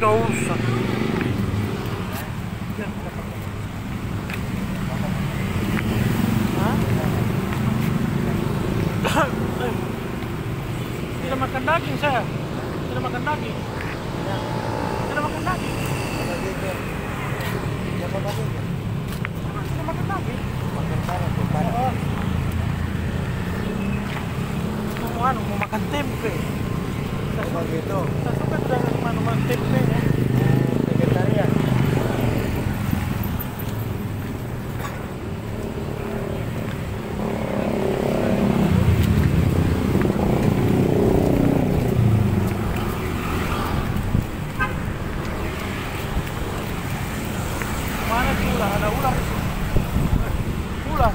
Tidak usah. Hah? Tidak makan daging saya. Tidak makan daging. Tidak makan daging. Tidak makan daging. Oh. Mau makan tempe. Saya suka dengan makan tempe ya. Vegetarian. Mana sih ular? Ada ular di sini. Ular.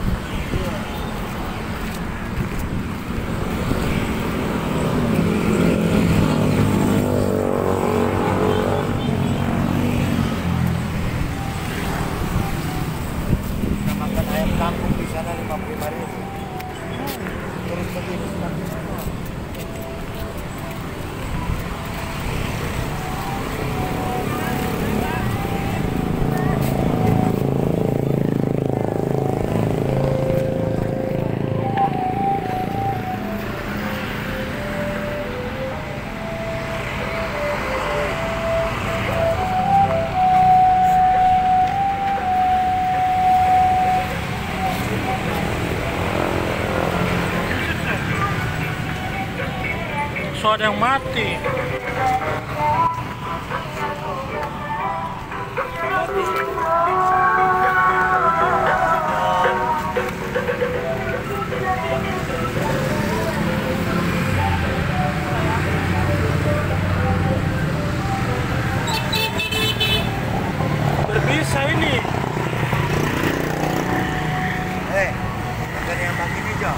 Kita makan ayam kampung di sana 55.000. Terus begini. So ada yang mati. Berbisa ini. Makan yang bagi hijau.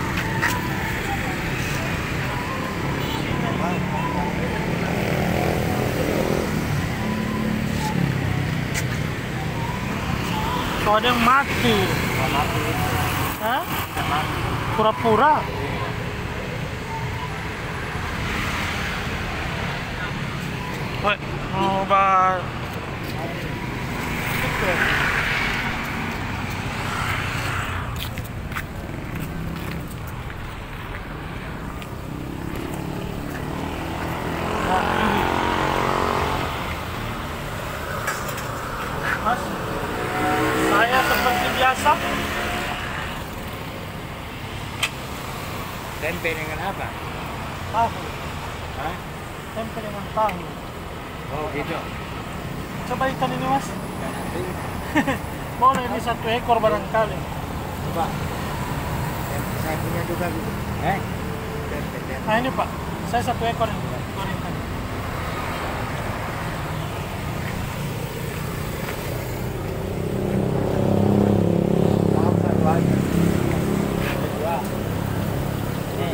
So ada yang mati. Mati. Hah? Mati. Pura-pura. Woi, mau bah. Mas, saya seperti biasa. Tempe dengan apa? Tahu. Hah? Tempe dengan tahu. Oh gitu. Coba ikan ini mas. Ya, nanti Boleh ini 1 ekor barangkali. coba. Saya punya juga gitu. Tempe. Nah ini pak, saya 1 ekor ini. Gorengkan. Mau satu aja. Dua. Ini.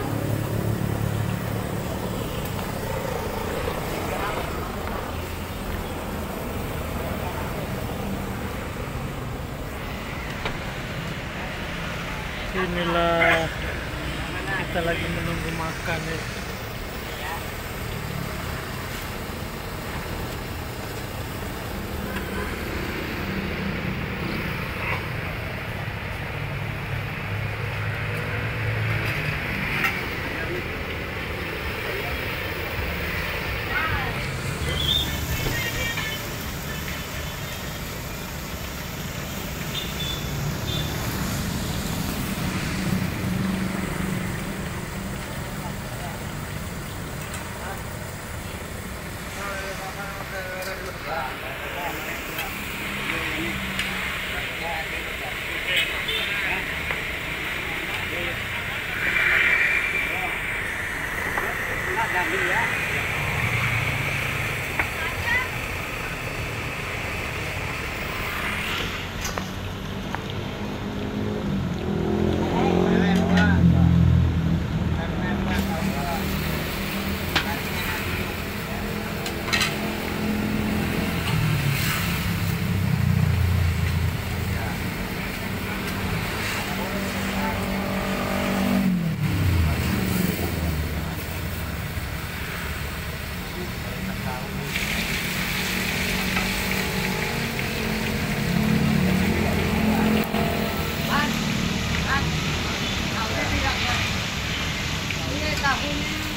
Inilah kita lagi menunggu makan ya. tahun